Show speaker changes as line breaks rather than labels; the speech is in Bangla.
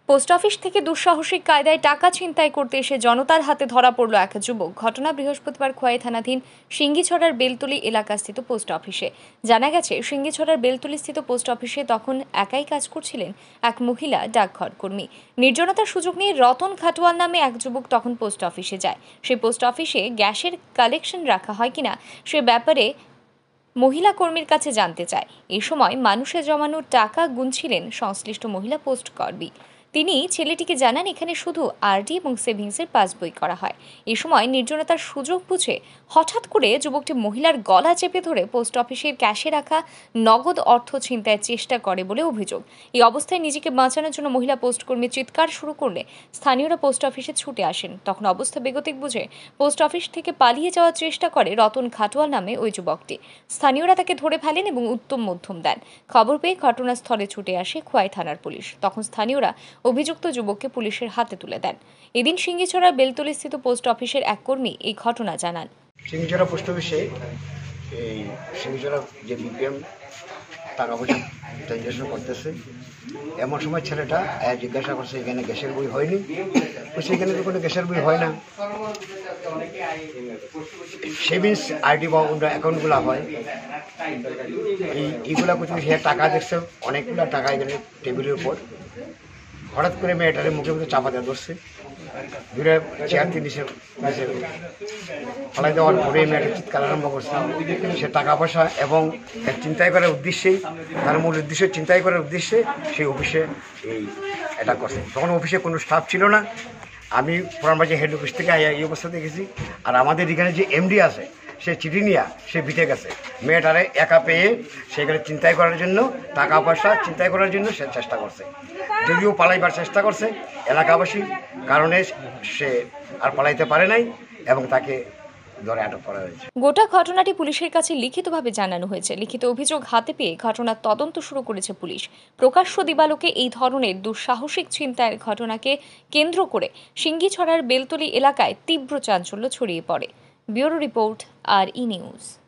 পোস্ট অফিস থেকে দুঃসাহসিক কায়দায় টাকা ছিনতাই করতে এসে জনতার হাতে ধরা পড়ল এক যুবক। ঘটনা বৃহস্পতিবার খোয়াই থানাধীন সিঙ্গিছড়ার বেলতলি এলাকাস্থিত পোস্ট অফিসে। জানা গেছে, সিঙ্গিছড়ার বেলতলিস্থিত পোস্ট অফিসে তখন একাই কাজ করছিলেন এক মহিলা ডাকঘর কর্মী। নির্জনতার সুযোগ নিয়ে রতন খাটওয়াল নামে এক যুবক তখন পোস্ট অফিসে যায়। সেই পোস্ট অফিসে গ্যাসের কালেকশন রাখা হয় কিনা সে ব্যাপারে মহিলা কর্মীর কাছে জানতে চায়। এই সময় মানুষের জমানো টাকা গুনছিলেন সংশ্লিষ্ট মহিলা পোস্ট কর্মী। তিনি ছেলেটিকে জানান, এখানে শুধু আরডি এবং সেভিংসের পাসবই করা হয়। এই সময় নির্জনতার সুযোগ বুঝে হঠাৎ করে যুবকটি মহিলার গলা চেপে ধরে পোস্ট অফিসের ক্যাশে রাখা নগদ অর্থ ছিনতাইয়ের চেষ্টা করে বলে অভিযোগ। এই অবস্থায় নিজেকে বাঁচানোর জন্য মহিলা পোস্ট কর্মী চিৎকার শুরু করলে স্থানীয়রা পোস্ট অফিসে ছুটে আসেন। তখন অবস্থা বেগতিক বুঝে পোস্ট অফিস থেকে পালিয়ে যাওয়ার চেষ্টা করে রতন খাটওয়াল নামে ওই যুবকটি। স্থানীয়রা তাকে ধরে ফেলেন এবং উত্তম মধ্যম দেন। খবর পেয়ে ঘটনাস্থলে ছুটে আসে খোয়াই থানার পুলিশ। তখন স্থানীয়রা অভিযুক্ত যুবককে পুলিশের হাতে তুলে দেন। এদিন সিঙ্গিছড়ার বেলতলিস্থিত পোস্ট অফিসের এক কর্মী এই ঘটনা জানান।
সিঙ্গিছড়া পোস্ট অফিসে এই সিঙ্গিছড়া যে বিপিএম টাকা পয়সা ট্রানজাকশন করতেছে, এমন সময় ছেলেটা জিজ্ঞাসা করছে এখানে গ্যাসের বই হয়নি। এখানে তো কোনো গ্যাসের বই হয় না, সেভিংস আইডি বা অ্যাকাউন্টগুলো হয়। এইগুলা করতে সে টাকা দেখছে, অনেকগুলো টাকা এখানে টেবিলের উপর। হঠাৎ করে মেয়েটারে মুখে মুখে চাপা দেওয়া ধরছে, দূরে চেয়ার জিনিসের কাছে ফলাই দেওয়ার পরে মেয়েটা চিৎকার আরম্ভ করছে। সে টাকা পয়সা এবং চিন্তাই করার উদ্দেশ্যেই, তার মূল উদ্দেশ্য চিন্তাই করার উদ্দেশ্যে সেই অফিসে এটা করছে। তখন অফিসে কোনো স্টাফ ছিল না। আমি পুরানবাজার হেড অফিস থেকে এই অবস্থা দেখেছি। আর আমাদের এখানে যে এমডি আছে, সে চিঠি নিয়ে সে বিটে গেছে। মেয়েটারে একা পেয়ে সেখানে চিন্তাই করার জন্য, টাকা পয়সা চিন্তাই করার জন্য সে চেষ্টা করছে। যদিও পালাইবার চেষ্টা করছে এলাকাবাসী, কারণে সে আর পালাইতে পারে নাই এবং তাকে ধরে আটক করা হয়েছে।
গোটা ঘটনাটি পুলিশের কাছে লিখিতভাবে জানানো হয়েছে। লিখিত অভিযোগ হাতে পেয়ে ঘটনার তদন্ত শুরু করেছে পুলিশ। প্রকাশ্য দিবালোকে এই ধরনের দুঃসাহসিক ছিনতাইয়ের ঘটনাকে কেন্দ্র করে সিঙ্গিছড়ার বেলতলি এলাকায় তীব্র চাঞ্চল্য ছড়িয়ে পড়ে। Bureau report, R E news.